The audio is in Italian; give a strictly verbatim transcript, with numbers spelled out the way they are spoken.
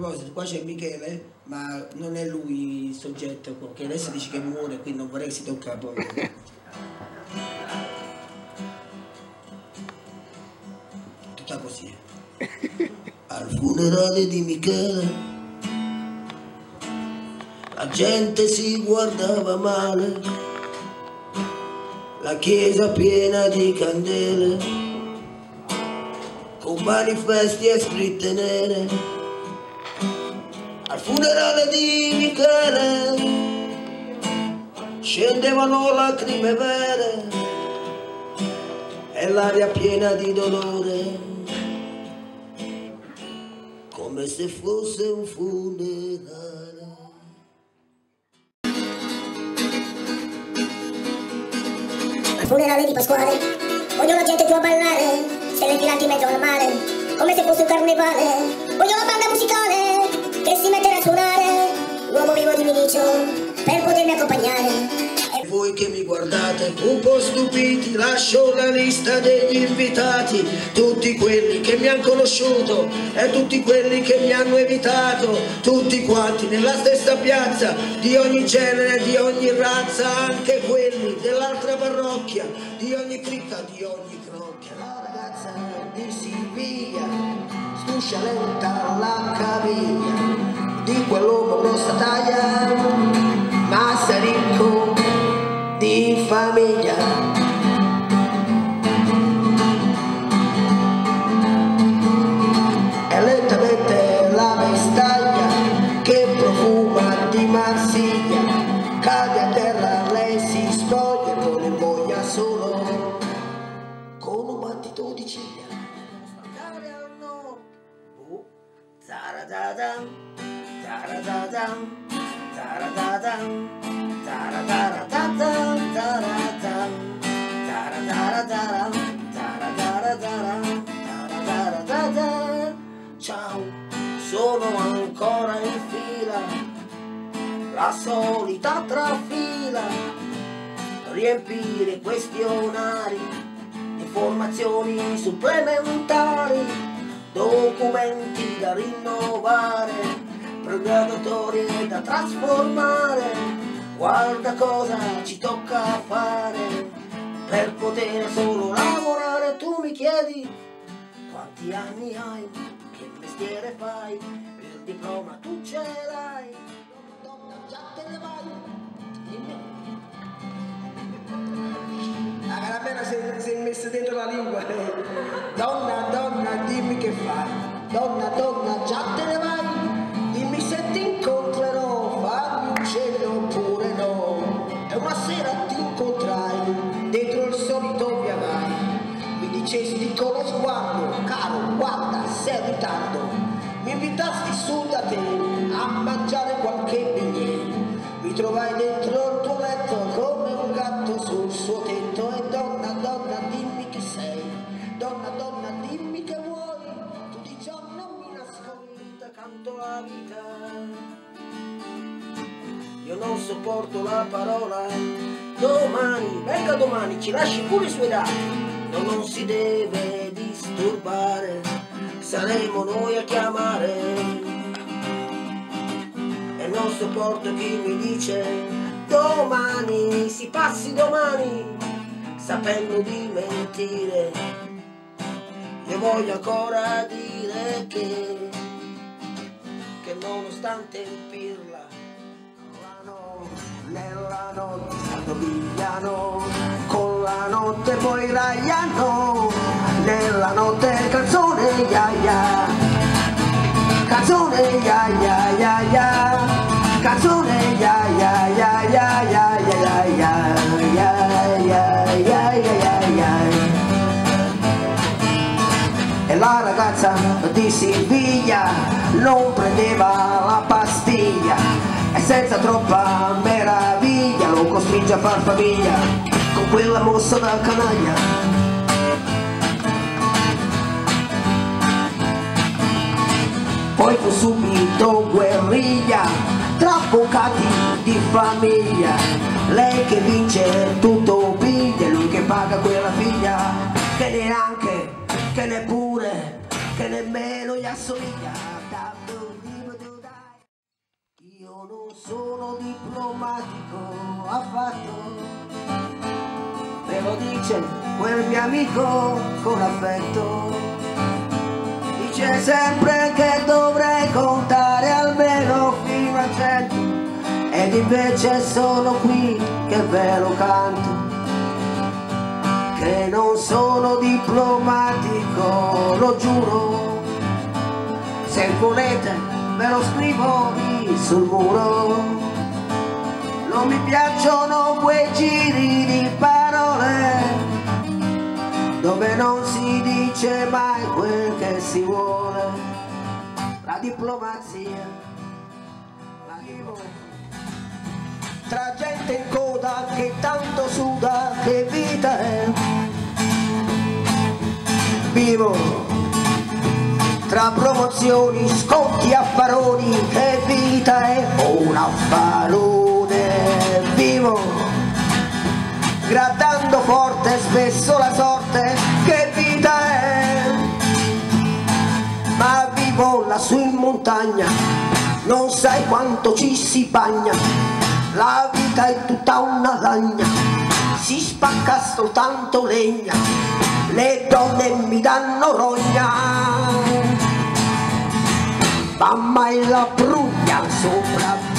proposito, qua c'è Michele, ma non è lui il soggetto, che adesso dice che muore, quindi non vorrei che si tocca poi. Tutta così. Al funerale di Michele la gente si guardava male, la chiesa piena di candele, con manifesti e scritte nere. Al funerale di Michele scendevano lacrime vere e l'aria piena di dolore, come se fosse un funerale. Al funerale di Pasquale voglio la gente giù a ballare, stelle filanti in mezzo al mare, come se fosse un carnevale. Voglio la banda musicale che si metterà a suonare, l'uomo vivo di Minicio per potermi accompagnare. E voi che mi guardate un po' stupiti, lascio la lista degli invitati, tutti quelli che mi hanno conosciuto e tutti quelli che mi hanno evitato, tutti quanti nella stessa piazza, di ogni genere, di ogni razza, anche quelli dell'altra parrocchia, di ogni cricca, di ogni crocchia. La ragazza di Silvia stuscia lenta la caviglia di quell'uomo grossa taglia, ma sei ricco di famiglia. E lentamente la vestaglia che profuma di Marsiglia cade a terra, lei si spoglia e non imboglia solo con un battito di ciglia. Andare al nord, oh, zaradadam, zaradadam, zaradadam, zaradadam, zaradadam, zaradadam, zaradadam, zaradadam. Ciao, sono ancora in fila, la solita trafila, riempire questionari, informazioni supplementari, documenti da rinnovare, graduatorie da trasformare. Guarda cosa ci tocca fare per poter solo lavorare. Tu mi chiedi quanti anni hai, che mestiere fai, il diploma tu ce l'hai, donna già te ne vai. La caramella si, si è messa dentro la lingua. Donna, donna, dimmi che fai, donna, donna, già te ne vai, dimmi se ti incontrerò, fammi un cenno oppure no. E una sera ti incontrai, dentro il solito via vai, mi dicesti con lo sguardo, caro, guarda, stai evitando, mi invitasti su da te a mangiare qualche biglietto, mi trovai dentro il tuo letto come un gatto sul suo tetto. E donna, donna, dimmi chi sei, donna, donna, dimmi che vuoi, tu di giorno mi nascondi, canto la vita. Io non sopporto la parola domani, venga domani, ci lasci pure i suoi dati, no, non si deve disturbare, saremo noi a chiamare. E non sopporto chi mi dice domani, si passi domani, sapendo di mentire. Io voglio ancora dire che, che nonostante il pirla, nella notte s'addobigliano, con la notte poi ragliano, nella notte canzone ya ya, canzone ya ya ya ya, canzone ya ya ya ya ya ya ya ya ya ya ya ya. E la ragazza di Silvia non prendeva la pastiglia e senza troppa meraviglia lo costringe a far famiglia con quella mossa da canaglia. Poi fu subito guerriglia tra avvocati di famiglia, lei che vince tutto piglia, lui che paga quella figlia che neanche, che neppure, che nemmeno gli assomiglia. Io non sono diplomatico affatto, me lo dice quel mio amico con affetto. Dice sempre che dovrei contare almeno fino a cento, ed invece sono qui che ve lo canto, che non sono diplomatico, lo giuro. Se volete ve lo scrivo lì sul muro. Non mi piacciono quei giri di parole dove non si dice mai quel che si vuole. La diplomazia la vivo tra gente in coda che tanto suda, che vita è. Vivo tra promozioni, sconti, affaroni, che vita è un affarone. Vivo grattando forte spesso la sorte, che vita è. Ma vivo lassù in montagna, non sai quanto ci si bagna, la vita è tutta una lagna, si spacca soltanto legna, le donne mi danno rogna. Mamma e la brugna sopra